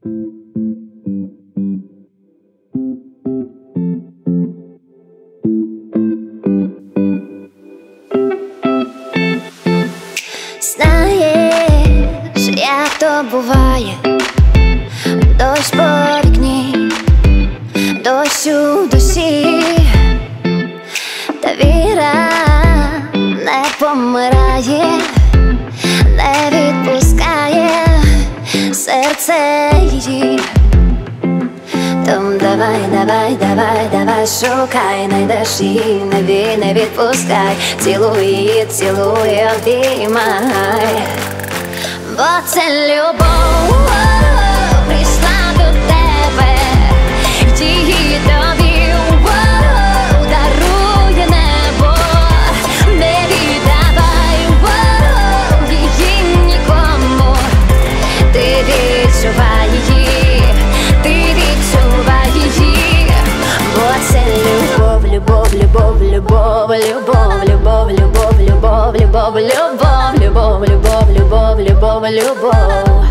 Знаєш, як то буває, дощ по вікні, дощ у душі, та віра не помирає, не відпускає серце її. Том давай, давай, давай, давай, шукай, найдеш її, не відпускай, цілуй її, цілуй, обіймай, бо це любов прийшла до тебе, її тобі дарує небо, не віддавай її нікому, ти відчувай її, ти відчувай її, бо це любов, любов, любов, любов, любов, любов, любов, любов, любов, любов, любов, любов, любов, любов, любов.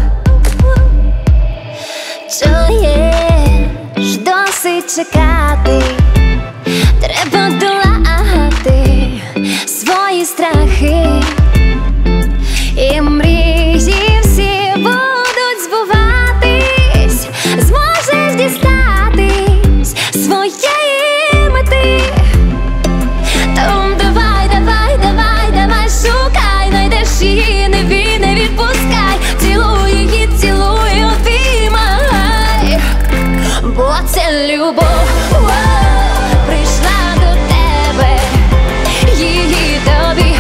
Чуєш, досить чекати, треба долати свої страхи, і мрії всі будуть збуватись, зможеш дістатись своєї мети. Том давай, давай, давай, давай, шукай, найдеш її, не відпускай, цілуй її, цілуй, обіймай, бо це любов прийшла до тебе, її тобі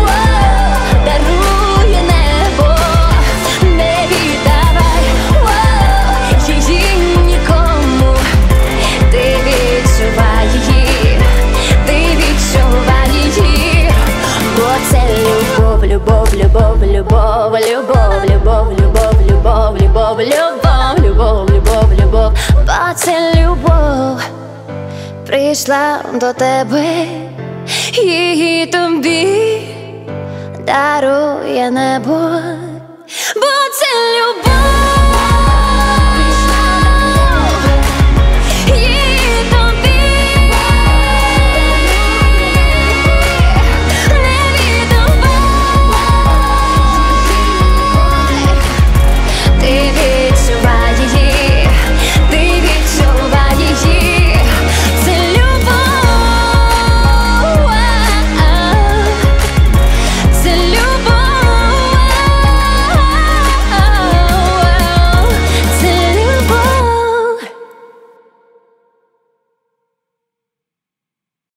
дарує небо, не віддавай її нікому, ти відчувай її, ти відчувай її, бо це любов, любов, любов, любов, любов, любов, любов, любов, любов, любов, любов, любов, любов, бо це любов прийшла до тебе, її тобі дарує небо, бо це любов.